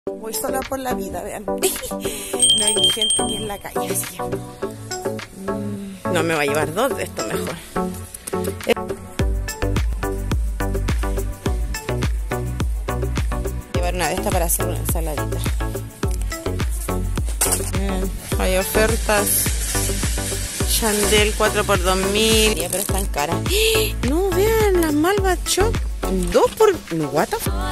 Voy sola por la vida, vean. No hay ni gente ni en la calle, así que... No me va a llevar dos de esto mejor. Llevar una de estas para hacer una ensaladita. Hay ofertas. Chandel 4x2000. Ya, pero están caras. No, vean las Malva Chop. 2 por... What the fuck?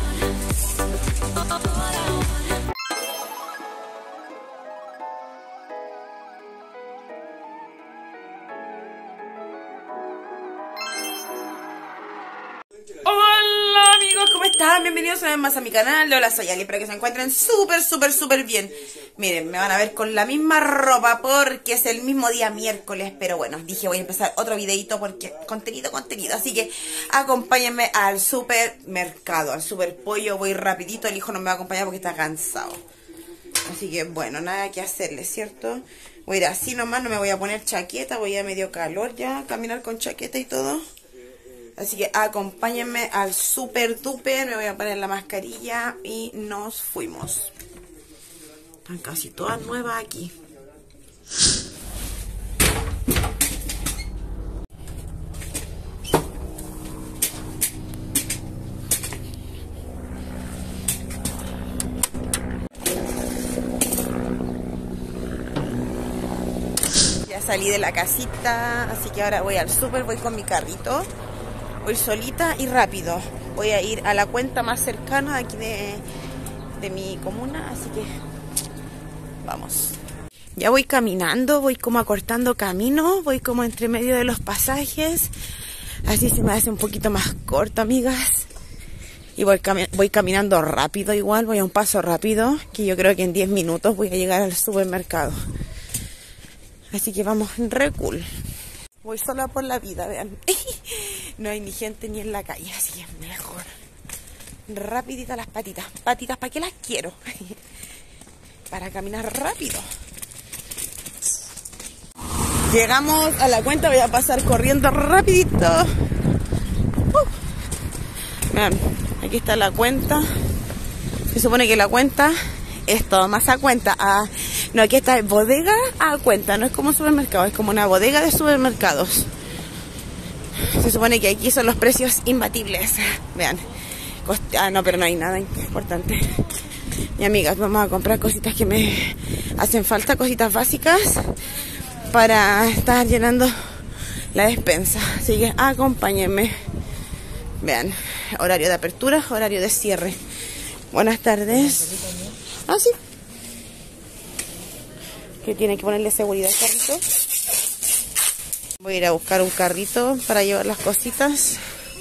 Hola amigos, ¿cómo están? Bienvenidos una vez más a mi canal. Hola, soy Ali, espero que se encuentren súper bien. Miren, me van a ver con la misma ropa porque es el mismo día miércoles. Pero bueno, dije voy a empezar otro videito porque contenido. Así que acompáñenme al supermercado, al superpollo. Voy rapidito, el hijo no me va a acompañar porque está cansado. Así que bueno, nada que hacerle, ¿cierto? Voy a ir así nomás, no me voy a poner chaqueta. Voy a medio calor ya, caminar con chaqueta y todo. Así que acompáñenme al super duper, me voy a poner la mascarilla y nos fuimos. Están casi todas nuevas aquí. Ya salí de la casita, así que ahora voy al super, voy con mi carrito. Voy solita y rápido. Voy a ir a la cuenta más cercana aquí de mi comuna, así que vamos. Ya voy caminando, voy como acortando camino, voy como entre medio de los pasajes. Así se me hace un poquito más corto, amigas. Y voy caminando rápido igual, voy a un paso rápido, que yo creo que en 10 minutos voy a llegar al supermercado. Así que vamos re cool. Voy sola por la vida, vean. No hay ni gente ni en la calle, así que es mejor. Rapidito las patitas. Patitas, ¿para qué las quiero? Para caminar rápido. Llegamos a la cuenta, voy a pasar corriendo rapidito. Vean, aquí está la cuenta. Se supone que la cuenta es todo más a cuenta. No, aquí está bodega a cuenta, no es como un supermercado, es como una bodega de supermercados. Se supone que aquí son los precios imbatibles. Vean. No, pero no hay nada importante. Y amigas, vamos a comprar cositas que me hacen falta, cositas básicas para estar llenando la despensa. Así que acompáñenme. Vean, horario de apertura, horario de cierre. Buenas tardes. Ah, sí. Que tiene que ponerle seguridad al carrito. Voy a ir a buscar un carrito para llevar las cositas.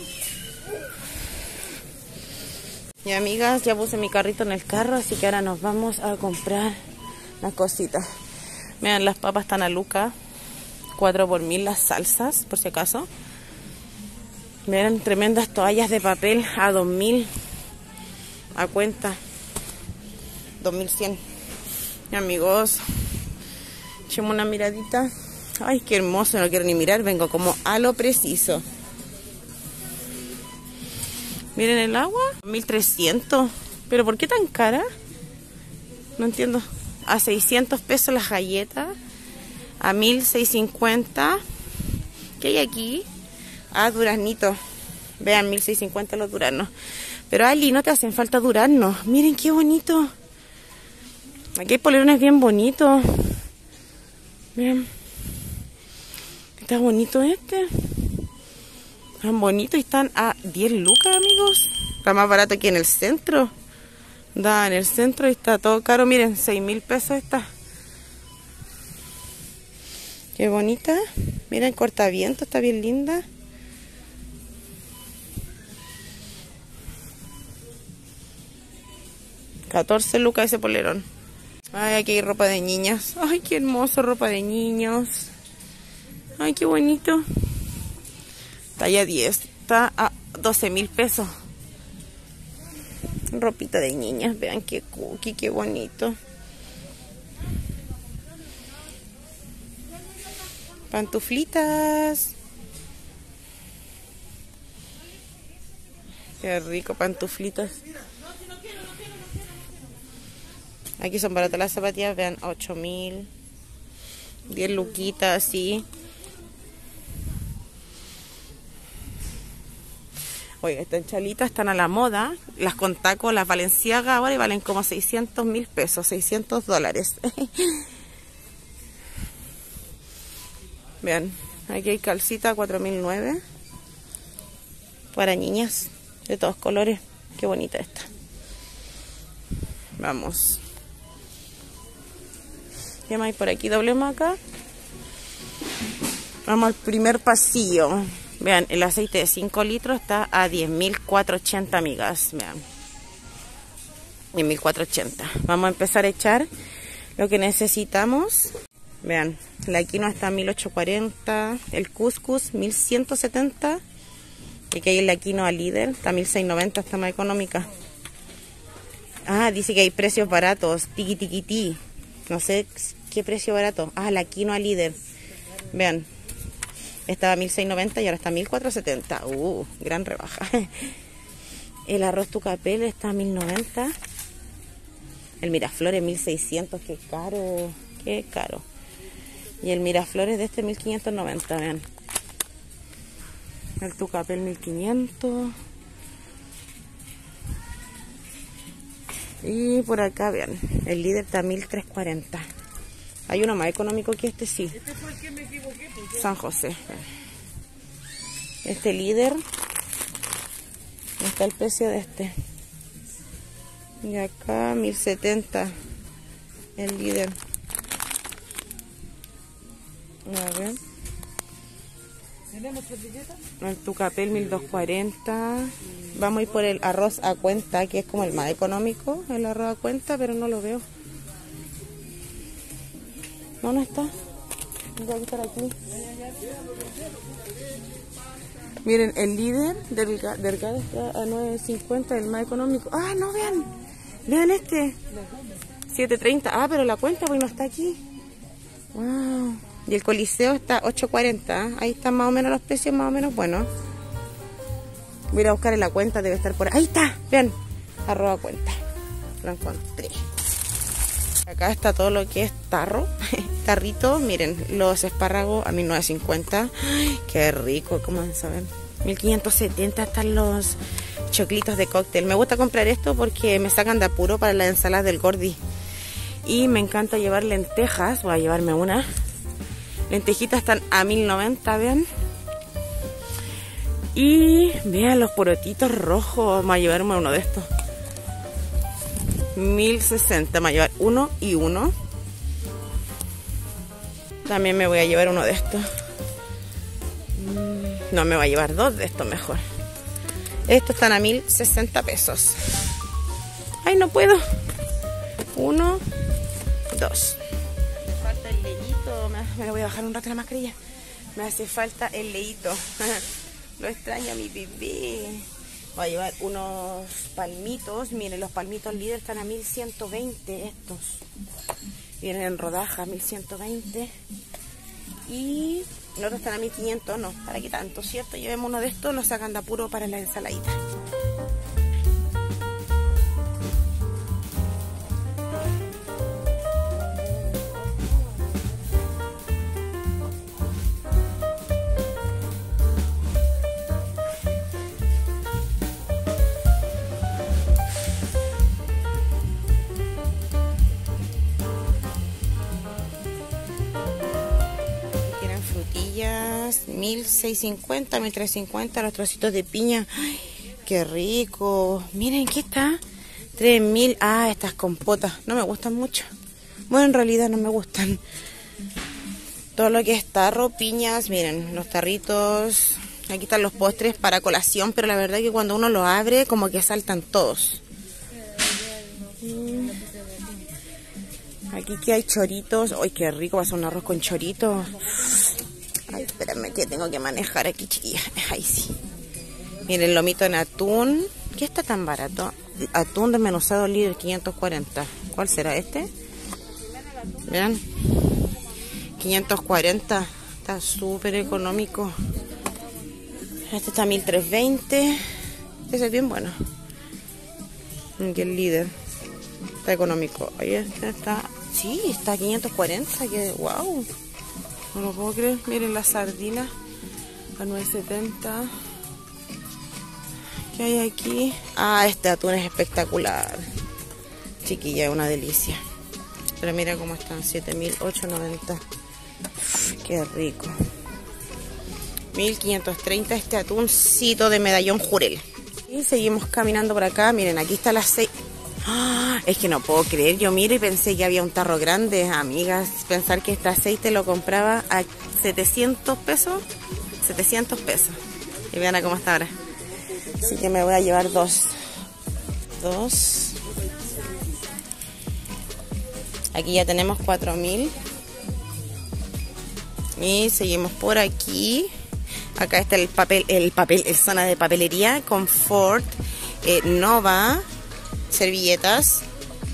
Y amigas, ya puse mi carrito en el carro, así que ahora nos vamos a comprar las cositas. Vean, las papas están a Luca, 4x1000 las salsas, por si acaso. Vean, tremendas toallas de papel a 2000 a cuenta, 2100. Y amigos, echemos una miradita. Ay, qué hermoso, no quiero ni mirar, vengo como a lo preciso. Miren el agua, 1300. ¿Pero por qué tan cara? No entiendo. A 600 pesos las galletas, a 1650. ¿Qué hay aquí? Duraznito. Vean, 1650 los duraznos. Pero Ali, no te hacen falta duraznos. Miren qué bonito. Aquí hay polerones bien bonitos. Miren. Está bonito este. Tan bonito y están a 10 lucas, amigos. Está más barato aquí en el centro. Da en el centro y está todo caro. Miren, 6.000 pesos está. Qué bonita. Miren, cortaviento, está bien linda. $14 lucas ese polerón. Ay, aquí hay ropa de niñas. Ay, qué hermoso, ropa de niños. Ay, qué bonito. Talla 10. Está a 12.000 pesos. Ropita de niñas. Vean qué cookie, qué bonito. Pantuflitas. Qué rico, pantuflitas. Aquí son baratas las zapatillas, vean, 8.000, 10 luquitas, así. Oiga, estas chalitas están a la moda. Las con taco, las Balenciaga ahora y valen como 600.000 pesos, $600. Vean, aquí hay calcita 4.009 para niñas de todos colores. Qué bonita esta. Vamos. ¿Qué más hay por aquí? Doblemos acá. Vamos al primer pasillo. Vean, el aceite de 5 litros está a 10.480, amigas. Vean. 10.480. Vamos a empezar a echar lo que necesitamos. Vean, la quinoa está a 1.840. El couscous 1.170. Y aquí hay la quinoa líder. Está a 1.690, está más económica. Ah, dice que hay precios baratos. Tiki tiki ti. No sé qué precio barato. Ah, la quinoa líder. Vean. Estaba a 1.690 y ahora está a 1.470. Gran rebaja. El arroz tucapel está a 1.090. El Miraflores 1.600. Qué caro. Qué caro. Y el Miraflores de este 1.590. Vean. El tucapel 1.500. Y por acá, vean. El líder está a 1.340. Hay uno más económico que este, sí. Este fue el que me equivoqué, pues. San José. Este líder. Está el precio de este. Y acá 1.070. El líder. A ver. ¿Tenemos tortilletas? El tucapel 1.240. Vamos a ir por el arroz a cuenta, que es como el más económico. El arroz a cuenta, pero no lo veo. No está. Voy a quitar aquí. Miren, el líder delgado está a 9.50, el más económico. Ah, no, vean. Vean este. 7.30. Ah, pero la cuenta pues no está aquí. Wow. Y el Coliseo está 8.40. Ahí están más o menos los precios, más o menos buenos. Voy a ir a buscar en la cuenta, debe estar por ahí. Ahí está, vean. Arroba cuenta. Lo encontré. Acá está todo lo que es tarrito. Miren, los espárragos a 1.950. Ay, qué rico, ¿cómo saben? 1.570 están los choclitos de cóctel. Me gusta comprar esto porque me sacan de apuro para la ensalada del Gordi. Y me encanta llevar lentejas. Voy a llevarme una. Lentejitas están a 1.090, vean. Y vean los porotitos rojos. Voy a llevarme uno de estos. 1.060, me voy a llevar uno y uno. También me voy a llevar uno de estos. No, me voy a llevar dos de estos mejor. Estos están a 1.060 pesos. Ay, no puedo. 1, 2. Me falta el leñito. Me voy a bajar un rato la mascarilla. Me hace falta el leñito. Lo extraño a mi bebé. Voy a llevar unos palmitos. Miren, los palmitos líder están a 1.120 estos. Vienen en rodajas, 1.120. Y los otros están a 1.500. No, ¿para qué tanto, cierto? Llevemos uno de estos, nos sacan de apuro para la ensaladita. Frutillas, 1.650, 1.350, los trocitos de piña. Ay, qué rico. Miren, ¿qué está? 3.000. Ah, estas compotas. No me gustan mucho. Bueno, en realidad no me gustan. Todo lo que es tarro, piñas. Miren, los tarritos. Aquí están los postres para colación, pero la verdad es que cuando uno lo abre, como que saltan todos. Aquí que hay choritos. Ay, qué rico, va a ser un arroz con choritos. Ay, espérame que tengo que manejar aquí, chiquilla. Ahí sí. Miren, lomito en atún. ¿Qué está tan barato? Atún desmenuzado líder 540. ¿Cuál será este? Vean. 540. Está súper económico. Este está a 1.320. Ese es bien bueno. Aquí el líder. Está económico. Ahí está. Sí, está a 540. Que wow. No lo puedo creer. Miren las sardinas a 9.70. ¿Qué hay aquí? Ah, este atún es espectacular. Chiquilla, es una delicia. Pero mira cómo están. 7.890. Qué rico. 1.530 este atuncito de medallón jurel. Y seguimos caminando por acá. Miren, aquí está la 6. ¡Ah! Es que no puedo creer. Yo miro y pensé que había un tarro grande, amigas. Pensar que este aceite lo compraba a 700 pesos. 700 pesos. Y vean a cómo está ahora. Así que me voy a llevar dos. Aquí ya tenemos 4.000. Y seguimos por aquí. Acá está el zona de papelería, Confort, Nova, servilletas,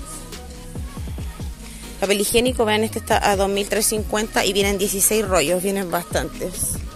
papel higiénico. Vean, este está a 2.350 y vienen 16 rollos, vienen bastantes.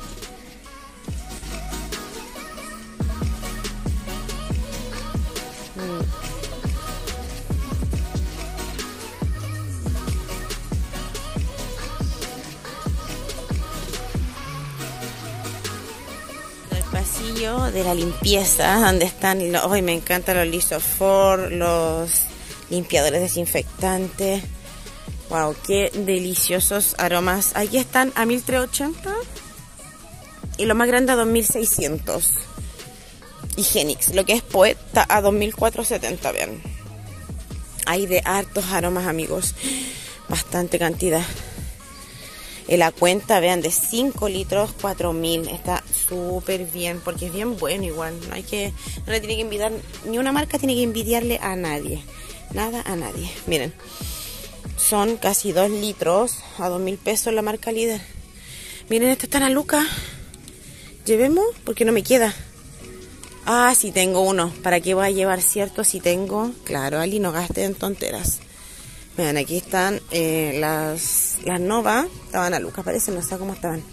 De la limpieza, donde están los, hoy me encantan los Lisofor, los limpiadores desinfectantes. Wow, qué deliciosos aromas. Aquí están a 1.380 y lo más grande a 2.600. Higienix, lo que es Poet, está a 2.470. Vean, hay de hartos aromas, amigos, bastante cantidad. En la cuenta, vean, de 5 litros, 4.000. Está súper bien, porque es bien bueno igual. No le tiene que envidiar, ni una marca tiene que envidiarle a nadie. Nada a nadie. Miren, son casi 2 litros a 2.000 pesos la marca Líder. Miren, esta está en Luca. Llevemos, porque no me queda. Ah, sí tengo uno. ¿Para qué voy a llevar, cierto? Si tengo. Claro, Ali, no gaste en tonteras. Vean, aquí están las Nova. Estaban a Lucas, parece, no sé cómo estaban.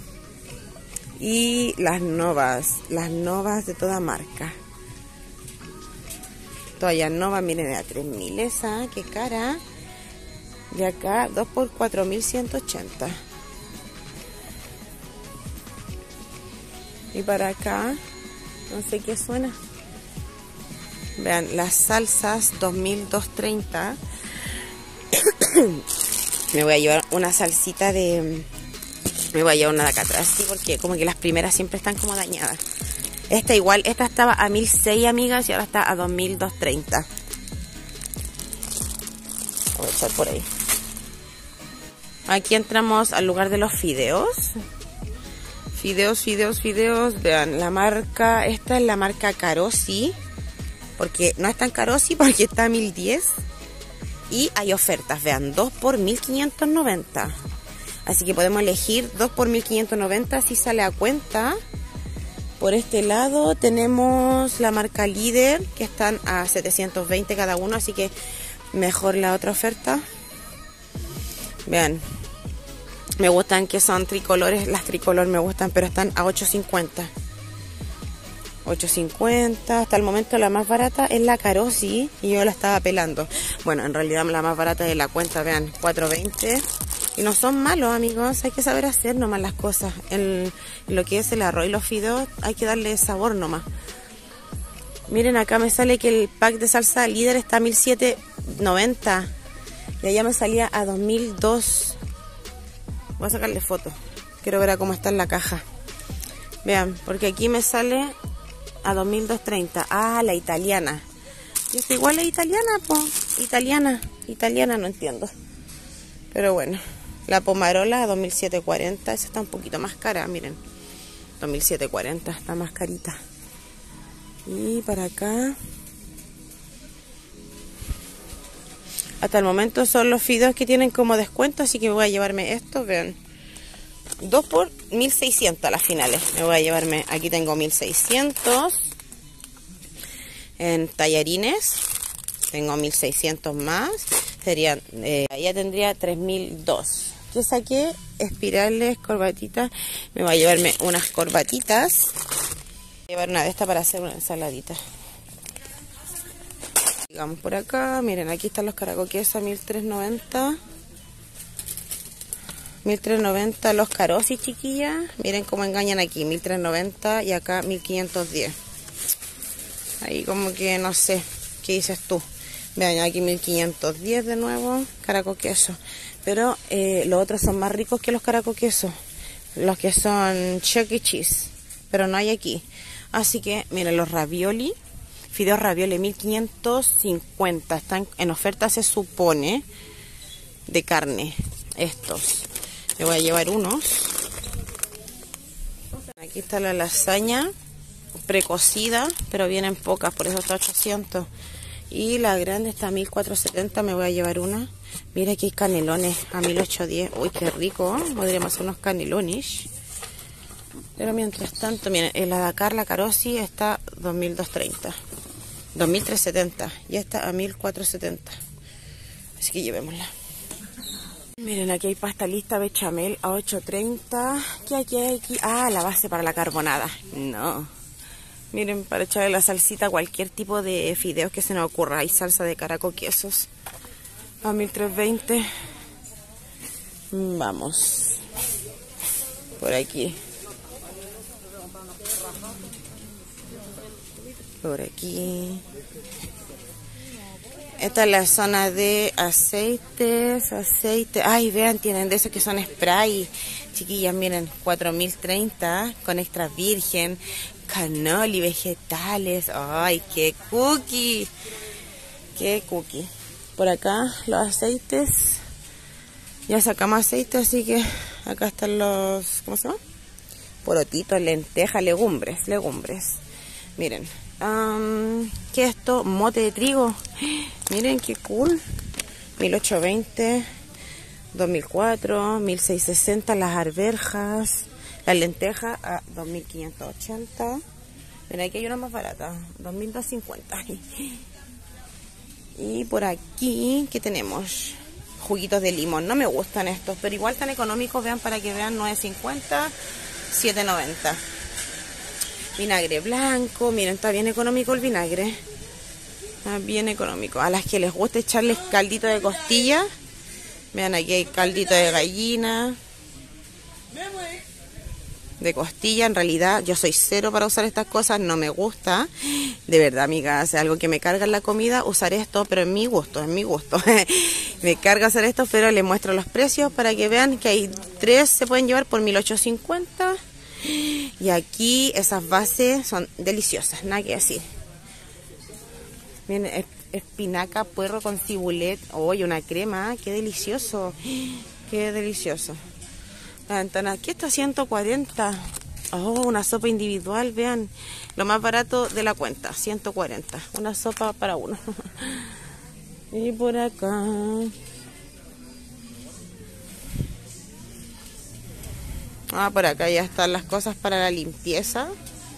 Y las Novas de toda marca. Toallas Nova, miren, a 3.000 esa, qué cara. De acá, 2 por 4.180. Y para acá, no sé qué suena. Vean, las salsas, 2.230. Me voy a llevar una salsita de... Me voy a llevar una de acá atrás, sí, porque como que las primeras siempre están como dañadas. Esta igual, esta estaba a 1.600, amigas, y ahora está a 2.230. Voy a echar por ahí. Aquí entramos al lugar de los fideos. Fideos. Vean, la marca, esta es la marca Carosi. Porque no es tan Carosi, porque está a 1.010. Y hay ofertas, vean, 2 por 1.590. Así que podemos elegir 2 por 1.590 si sale a cuenta. Por este lado tenemos la marca Líder, que están a 720 cada uno, así que mejor la otra oferta. Vean, me gustan que son tricolores, las tricolor me gustan, pero están a 850. 8.50, hasta el momento la más barata es la Carosi y yo la estaba pelando. Bueno, en realidad la más barata de la cuenta, vean, 4.20. Y no son malos, amigos, hay que saber hacer nomás las cosas. En lo que es el arroz y los fideos hay que darle sabor nomás. Miren, acá me sale que el pack de salsa Líder está a 1.790 y allá me salía a 2.002. Voy a sacarle foto, quiero ver a cómo está en la caja. Vean, porque aquí me sale a 2.230. Ah, la italiana. Y es igual la italiana, po. Italiana, no entiendo. Pero bueno, la Pomarola a 2.740. Esa está un poquito más cara, miren. 2.740, está más carita. Y para acá, hasta el momento son los fideos que tienen como descuento, así que voy a llevarme estos, vean. 2 por 1.600 a las finales. Me voy a llevarme, aquí tengo 1.600 en tallarines. Tengo 1.600 más. Serían, ya tendría 3.002. Yo saqué espirales, corbatitas. Me voy a llevarme unas corbatitas. Voy a llevar una de estas para hacer una ensaladita. Sigamos por acá. Miren, aquí están los caracoquesos a 1390. 1390 los carosis, chiquillas. Miren cómo engañan aquí, 1390 y acá 1510. Ahí como que no sé, ¿qué dices tú? Vean, aquí 1510 de nuevo, caracoquesos. Pero los otros son más ricos que los caracoquesos. Los que son Chuck E. Cheese. Pero no hay aquí. Así que, miren, los ravioli. Fideos ravioli 1550. Están en oferta, se supone, de carne. Estos. Me voy a llevar unos. Aquí está la lasaña precocida, pero vienen pocas, por eso está 800. Y la grande está a 1470, me voy a llevar una. Mira, aquí hay canelones a 1810. Uy, qué rico, ¿eh? Podríamos hacer unos canelones. Pero mientras tanto, miren, la Dakar, la Carosi está 2230. 2370. Y esta a 1470. Así que llevémosla. Miren, aquí hay pasta lista bechamel a 830. ¿Qué hay aquí? Ah, la base para la carbonada. No. Miren, para echarle la salsita a cualquier tipo de fideos que se nos ocurra. Hay salsa de caracoquesos a 1320. Vamos. Por aquí. Por aquí. Esta es la zona de aceites, Ay, vean, tienen de esos que son spray. Chiquillas, miren, 4030 con extra virgen, cannoli, vegetales. Ay, qué cookie. Qué cookie. Por acá los aceites. Ya sacamos aceite, así que acá están los, ¿cómo se llama? Porotitos, lentejas, legumbres. Miren. ¿Qué es esto? Mote de trigo. Miren qué cool. 1820, 2004, 1660 las arvejas, las lentejas a 2580. Miren, aquí hay una más barata, 2250. Y por aquí, ¿qué tenemos? Juguitos de limón. No me gustan estos, pero igual tan económicos, vean, para que vean, 950, 790. Vinagre blanco, miren, está bien económico el vinagre. Está bien económico. A las que les gusta echarles caldito de costilla, vean, aquí hay caldito de gallina, de costilla. En realidad yo soy cero para usar estas cosas, no me gusta. De verdad, amiga, es algo que me carga en la comida, usar esto, pero en mi gusto, Me carga hacer esto, pero les muestro los precios para que vean que hay 3, se pueden llevar por 1850. Y aquí esas bases son deliciosas, nada que decir. Miren, espinaca, puerro con cibulet. Oye, una crema, qué delicioso. Qué delicioso. La ventana, aquí está 140. Oh, una sopa individual, vean. Lo más barato de la cuenta, 140. Una sopa para uno. Y por acá. Ah, por acá ya están las cosas para la limpieza.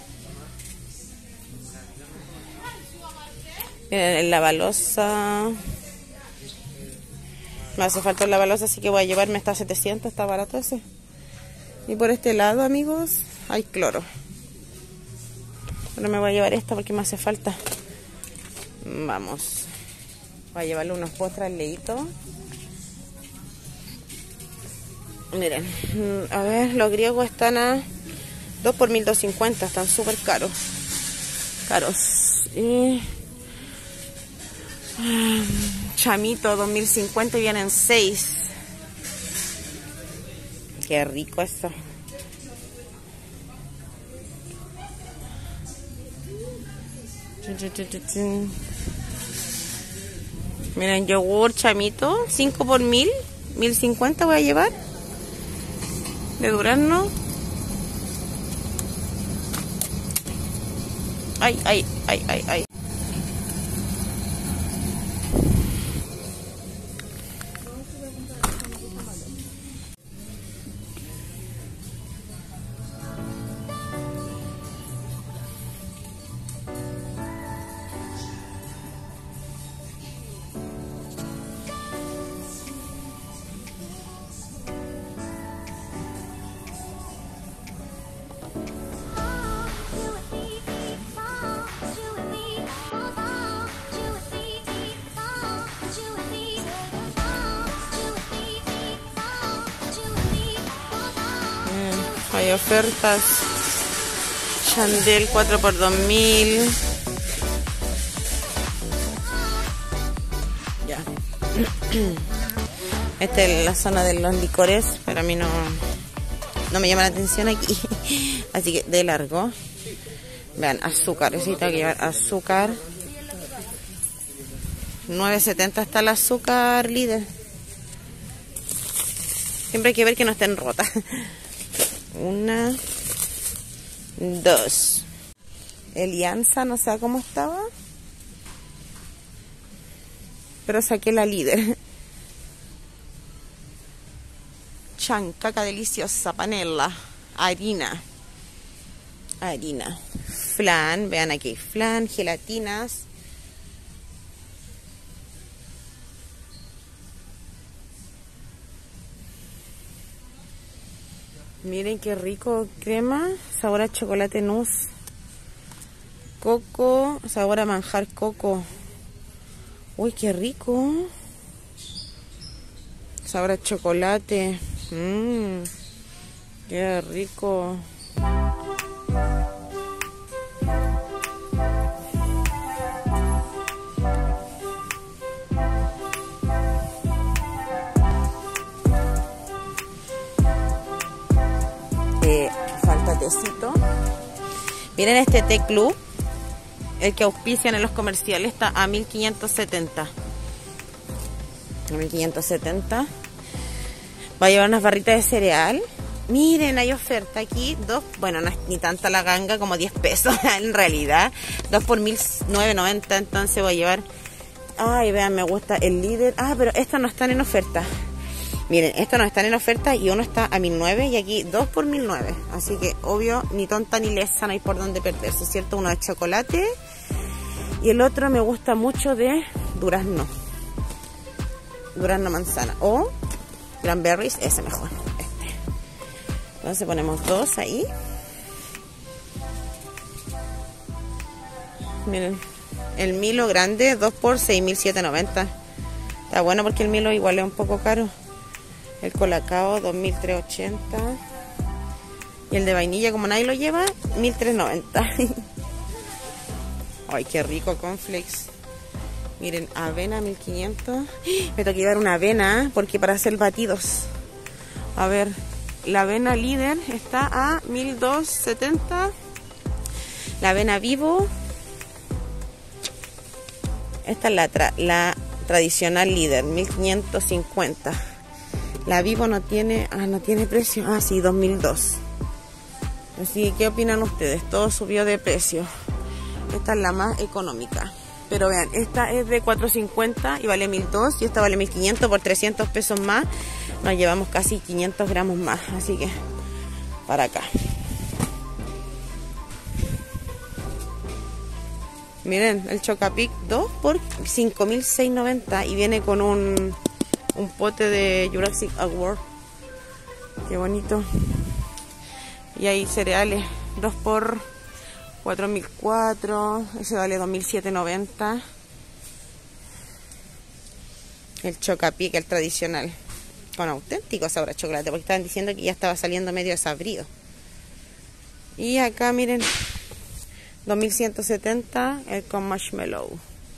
Miren, el lavalosa. Me hace falta el lavalosa, así que voy a llevarme hasta 700, está barato ese. Y por este lado, amigos, hay cloro. Pero me voy a llevar esta porque me hace falta. Vamos. Voy a llevarle unos postres al leíto. Miren, a ver, los griegos están a 2 por 1250, están súper caros. Y chamito 2050 y vienen 6. Qué rico esto. Miren, yogur chamito 5 por 1050 voy a llevar. De durazno. Ay. Hay ofertas. Chandel 4x2000. Ya. Esta es la zona de los licores, pero a mí no me llama la atención aquí. Así que de largo. Vean, azúcar. Necesito que llevar azúcar. 9.70 está el azúcar, líder. Siempre hay que ver que no estén rotas. 1, 2. Elianza, no sé cómo estaba. Pero saqué la líder. Chancaca deliciosa, panela, harina. Flan, vean aquí, flan, gelatinas. Miren qué rico, crema, sabor a chocolate nuez, coco, sabor a manjar coco. Uy, qué rico. Sabor a chocolate. Qué rico. Falta tecito. Miren este té club, el que auspician en los comerciales, está a 1570. 1570. Va a llevar unas barritas de cereal. Miren, hay oferta aquí. Bueno, no es ni tanta la ganga, como 10 pesos en realidad. 2 por 19.90. Entonces voy a llevar. Ay, vean, me gusta el líder. Ah, pero estos no están en oferta. Miren, estos no están en oferta y uno está a 1.009 y aquí 2 por 1.009. Así que, obvio, ni tonta ni lesa, no hay por dónde perderse, ¿cierto? Uno de chocolate y el otro me gusta mucho de durazno. Durazno manzana o cranberries, ese mejor. Este. Entonces ponemos 2 ahí. Miren, el Milo grande, 2 por 6.790. Está bueno porque el Milo igual es un poco caro. El Colacao 2.380. Y el de vainilla, como nadie lo lleva, 1.390. Ay, qué rico cornflakes. Miren, avena 1.500. Me tengo que llevar una avena porque para hacer batidos. A ver, la avena líder está a 1.270. La avena vivo. Esta es la tradicional líder, 1.550. La Vivo no tiene precio. Ah, sí, 2002. Así, ¿qué opinan ustedes? Todo subió de precio. Esta es la más económica. Pero vean, esta es de 4.50 y vale 1.200. Y esta vale 1.500 por 300 pesos más. Nos llevamos casi 500 gramos más. Así que, para acá. Miren, el Chocapic 2 por 5.690 y viene con un pote de Jurassic Award. Qué bonito. Y hay cereales 2 por 4.004. Ese vale 2.790. El Chocapic, el tradicional, con auténtico sabor a chocolate, porque estaban diciendo que ya estaba saliendo medio desabrido. Y acá miren, 2.170 el con marshmallow.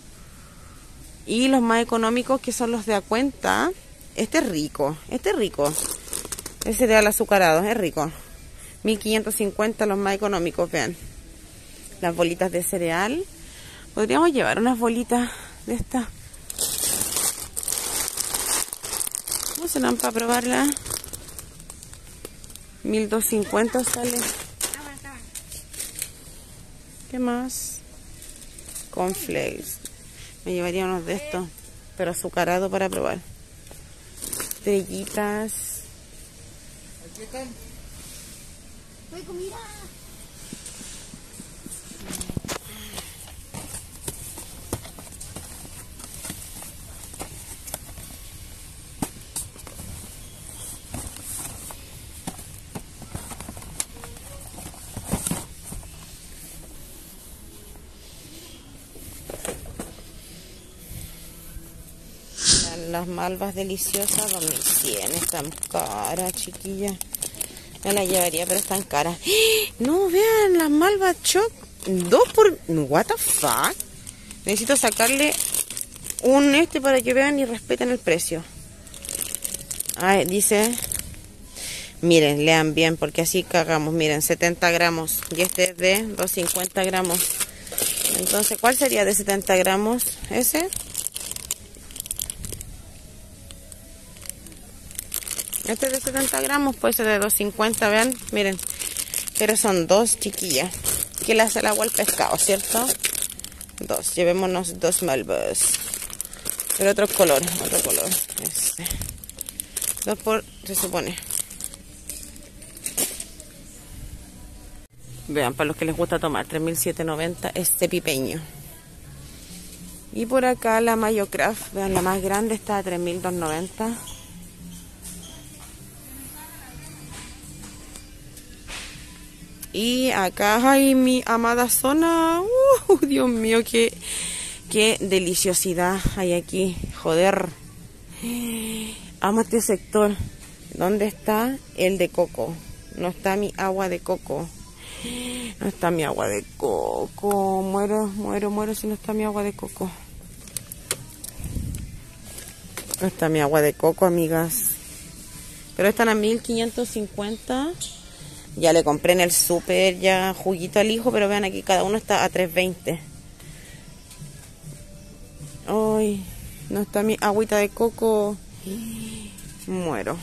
Y los más económicos, que son los de a cuenta. Este es rico. El cereal azucarado es rico. 1.550 los más económicos, vean. Las bolitas de cereal. Podríamos llevar unas bolitas de estas. ¿Cómo serán para probarla? 1.250 sale. ¿Qué más? Cornflakes. Me llevaría unos de estos, pero azucarado para probar. Estrellitas. ¡Hay comida! Las malvas deliciosas, 2.100. Están caras, chiquillas. Me la llevaría, pero están caras. No, vean, las Malva Choc. 2 por... What the fuck. Necesito sacarle un para que vean y respeten el precio. Ay, dice... Miren, lean bien, porque así cagamos. Miren, 70 gramos. Y este es de 250 gramos. Entonces, ¿cuál sería de 70 gramos? ¿Ese? Este es de 70 gramos, puede ser de 250, vean, miren. Pero son 2, chiquillas. ¿Qué le hace el agua al pescado, cierto? 2, llevémonos 2 Malvas. Pero otro color. Este. 2 por, se supone. Vean, para los que les gusta tomar, 3.790 este pipeño. Y por acá la Mayo Craft, vean, la más grande está a 3.290. Y acá hay mi amada zona. Dios mío, qué deliciosidad hay aquí. Joder. Amo este sector. ¿Dónde está el de coco? No está mi agua de coco. No está mi agua de coco. Muero si no está mi agua de coco. No está mi agua de coco, amigas. Pero están a 1.550. Ya le compré en el súper ya juguito al hijo, pero vean aquí cada uno está a 3.20. Ay, no está mi agüita de coco. Muero.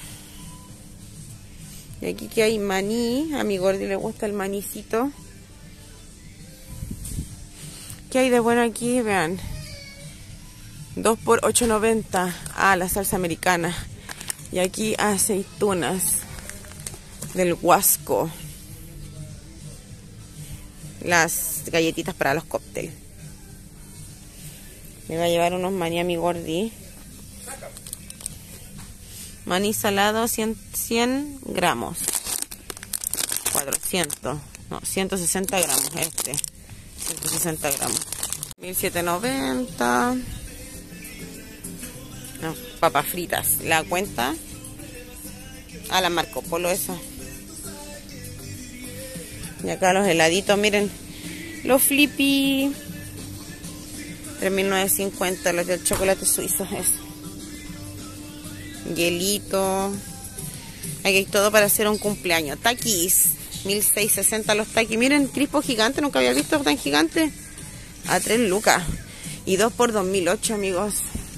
Y aquí que hay maní. A mi gordi le gusta el manicito. ¿Qué hay de bueno aquí? Vean. 2 por 8.90. Ah, la salsa americana. Y aquí aceitunas del Huasco. Las galletitas para los cócteles. Me va a llevar unos maní a mi gordi. Maní salado 100 gramos. 400. No, 160 gramos este. 160 gramos. 1.790. No, papas fritas. La cuenta. A la Marco Polo esa. Y acá los heladitos, miren. Los Flippy. 3.950. Los del chocolate suizo. Eso. Hielito. Aquí hay todo para hacer un cumpleaños. Taquis. 1.660 los taquis. Miren, crispo gigante. Nunca había visto tan gigante. A 3 lucas. Y 2 por 2.008, amigos.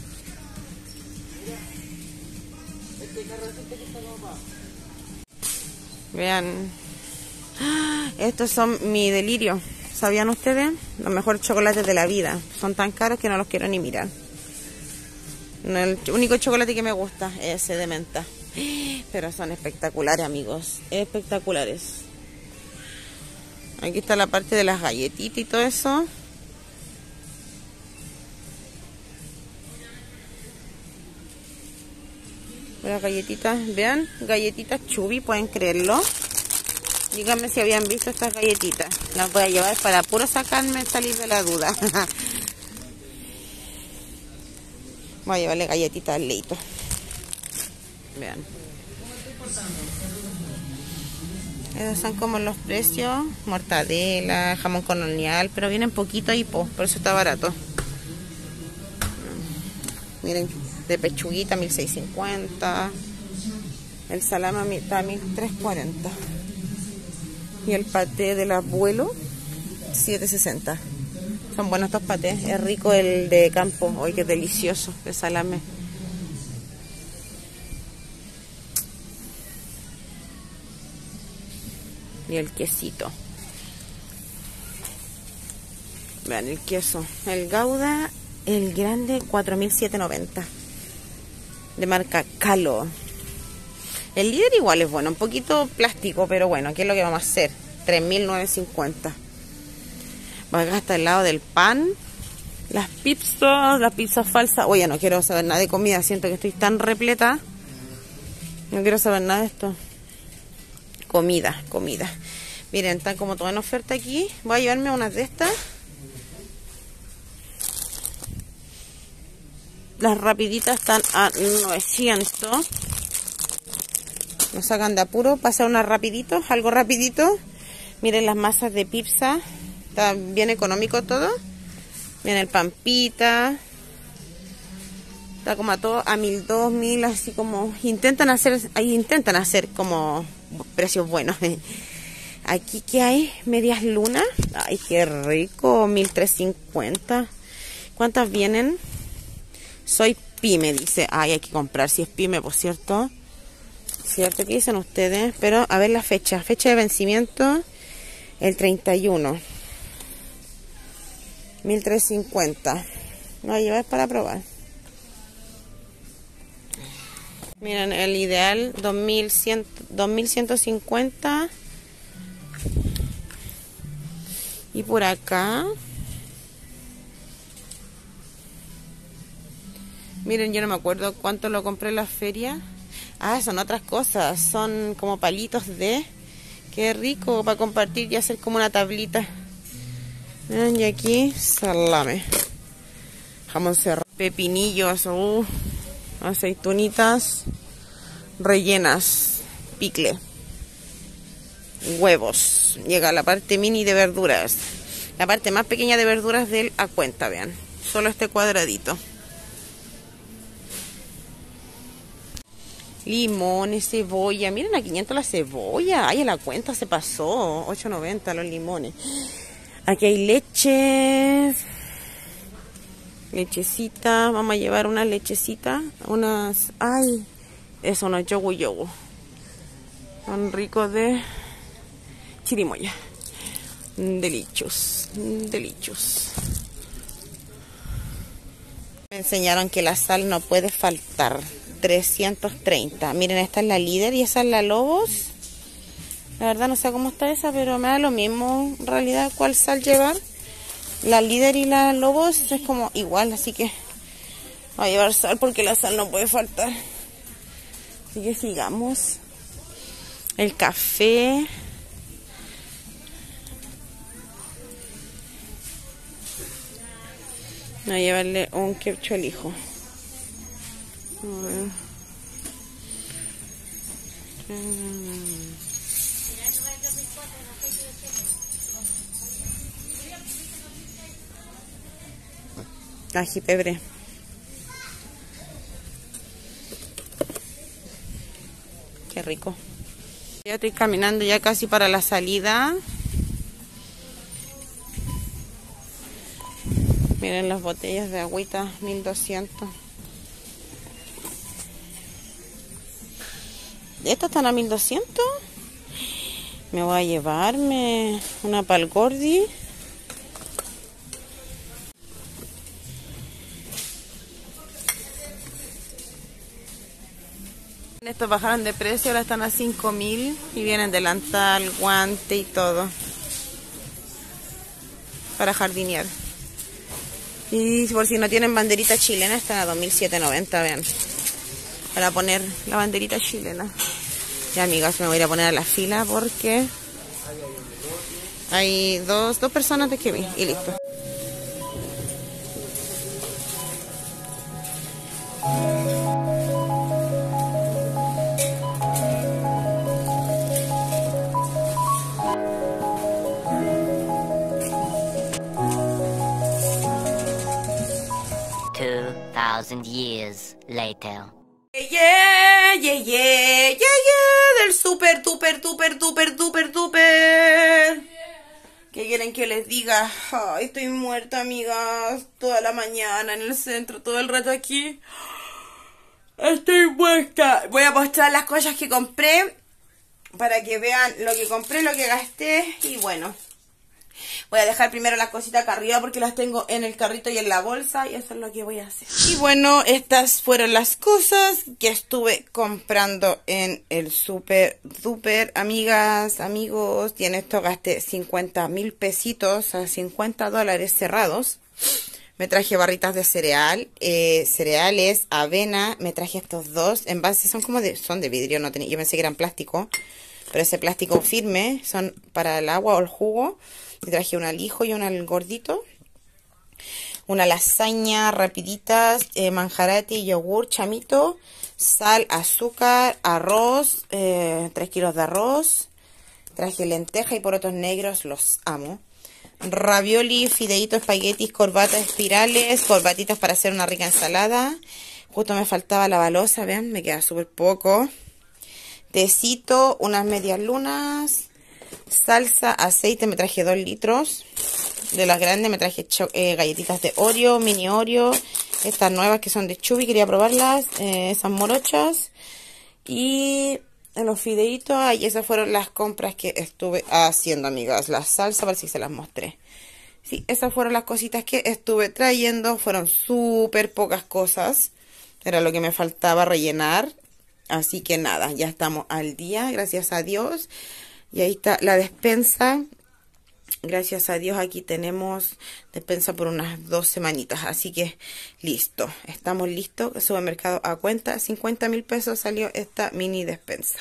Vean. Estos son mi delirio. ¿Sabían ustedes? Los mejores chocolates de la vida. Son tan caros que no los quiero ni mirar. El único chocolate que me gusta es ese de menta. Pero son espectaculares, amigos. Espectaculares. Aquí está la parte de las galletitas y todo eso. Las galletitas, vean, galletitas Chubby, pueden creerlo. Díganme si habían visto estas galletitas. Las voy a llevar para puro salir de la duda. Voy a llevarle galletitas al leito. Vean. Esos son como los precios. Mortadela, jamón colonial, pero vienen poquito y por eso está barato. Miren, de pechuguita 1.650. El salame está a 1.340. Y el paté del abuelo 7.60. Son buenos estos patés. Es rico el de campo. Hoy qué delicioso de salame. Y el quesito. Vean el queso. El Gouda, el grande, 4.790. De marca Calo. El líder igual es bueno, un poquito plástico, pero bueno, ¿qué es lo que vamos a hacer? 3.950. Va acá hasta el lado del pan. Las pizzas falsas. Oye, no quiero saber nada de comida, siento que estoy tan repleta. No quiero saber nada de esto. Comida. Miren, están como toda en oferta aquí. Voy a llevarme unas de estas. Las rapiditas están a 900. Nos sacan de apuro para hacer unas rapiditos, algo rapidito. Miren las masas de pizza. Está bien económico todo. Miren el pampita. Está como a todo a 1.200, 1.000, así como intentan hacer como precios buenos. Aquí que hay medias lunas. Ay, qué rico, 1.350. ¿Cuántas vienen? Soy pyme, dice. Ay, hay que comprar si es pyme, por cierto. ¿Cierto? ¿Qué dicen ustedes? Pero a ver la fecha. Fecha de vencimiento, el 31. 1.350. No, llevar para probar. Miren, el ideal 2.150. Y por acá, miren, yo no me acuerdo cuánto lo compré en la feria. Ah, son otras cosas. Son como palitos de... Qué rico para compartir y hacer como una tablita. Miren, y aquí salame, jamón serrano, pepinillos, aceitunitas rellenas, picle, huevos. Llega la parte mini de verduras, la parte más pequeña de verduras del a cuenta, vean, solo este cuadradito. Limones, cebolla, miren a 500 la cebolla. Ay, a la cuenta se pasó, 8.90 los limones. Aquí hay leche, lechecita, vamos a llevar una lechecita, unas, ay, eso no es yogur, son ricos de chirimoya, delichos. Me enseñaron que la sal no puede faltar, 330, miren, esta es la Líder y esa es la Lobos. La verdad no sé cómo está esa, pero me da lo mismo en realidad cuál sal llevar. La Líder y la Lobos es como igual, así que voy a llevar sal porque la sal no puede faltar. Así que sigamos. El café. Voy a llevarle un quecho al hijo. A ver. Ají pebre. Qué rico. Ya estoy caminando ya casi para la salida. Miren las botellas de agüita, 1.200. ¿Estas están a 1.200? Me voy a llevarme una pal gordi. Estos bajaron de precio, ahora están a 5.000 y vienen delantal, guante y todo para jardinear. Y por si no tienen banderita chilena, están a 2.790, vean, para poner la banderita chilena. Ya, amigas, me voy a ir a poner a la fila porque hay dos personas de que vi y listo. Years later. Del super, duper. ¿Qué quieren que les diga? Ay, estoy muerta, amigas. Toda la mañana en el centro, todo el rato aquí. Estoy muerta. Voy a mostrar las cosas que compré para que vean lo que compré, lo que gasté. Y bueno, voy a dejar primero las cositas acá arriba porque las tengo en el carrito y en la bolsa. Y eso es lo que voy a hacer. Y bueno, estas fueron las cosas que estuve comprando en el super duper. Amigas, amigos, y en esto gasté 50.000 pesitos, a $50 cerrados. Me traje barritas de cereal, cereales, avena. Me traje estos dos envases, son de vidrio, no tenía, yo pensé que eran plástico. Pero ese plástico firme, son para el agua o el jugo. Me traje un al hijo y un al gordito. una lasaña rapiditas, manjarate, yogur, chamito, sal, azúcar, arroz, 3 kilos de arroz. Traje lenteja y porotos negros, los amo. Ravioli, fideitos, espaguetis, corbatas, espirales, corbatitas para hacer una rica ensalada. Justo me faltaba la balosa, vean, me queda súper poco. Tecito, unas medias lunas, salsa, aceite, me traje 2 litros. De las grandes me traje galletitas de Oreo, mini Oreo. Estas nuevas que son de Chubby, quería probarlas, esas morochas. Y los fideitos, y esas fueron las compras que estuve haciendo, amigas. La salsa, parece que se las mostré. Sí, esas fueron las cositas que estuve trayendo. Fueron súper pocas cosas. Era lo que me faltaba rellenar. Así que nada, ya estamos al día, gracias a Dios. Y ahí está la despensa. Gracias a Dios aquí tenemos despensa por unas 2 semanitas. Así que listo, estamos listos. El supermercado a cuenta, 50.000 pesos salió esta mini despensa.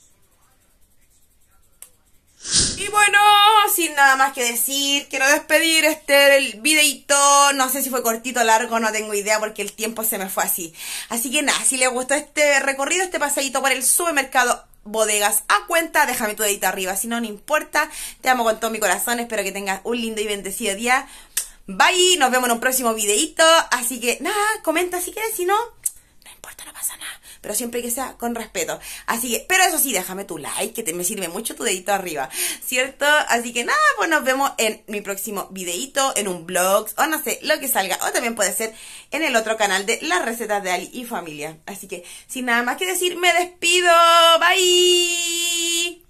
Y bueno, sin nada más que decir, quiero despedir el videito. No sé si fue cortito o largo, no tengo idea porque el tiempo se me fue así. Así que nada, si les gustó este recorrido, este paseíto por el supermercado Bodegas a cuenta, déjame tu dedito arriba, si no, no importa. Te amo con todo mi corazón, espero que tengas un lindo y bendecido día. Bye, nos vemos en un próximo videito. Así que nada, comenta si quieres, si no, no importa, no pasa nada. Pero siempre que sea con respeto. Así que, pero eso sí, déjame tu like, que me sirve mucho tu dedito arriba, ¿cierto? Así que nada, pues nos vemos en mi próximo videito, en un vlog, o no sé, lo que salga. O también puede ser en el otro canal de las recetas de Ali y familia. Así que, sin nada más que decir, me despido. Bye.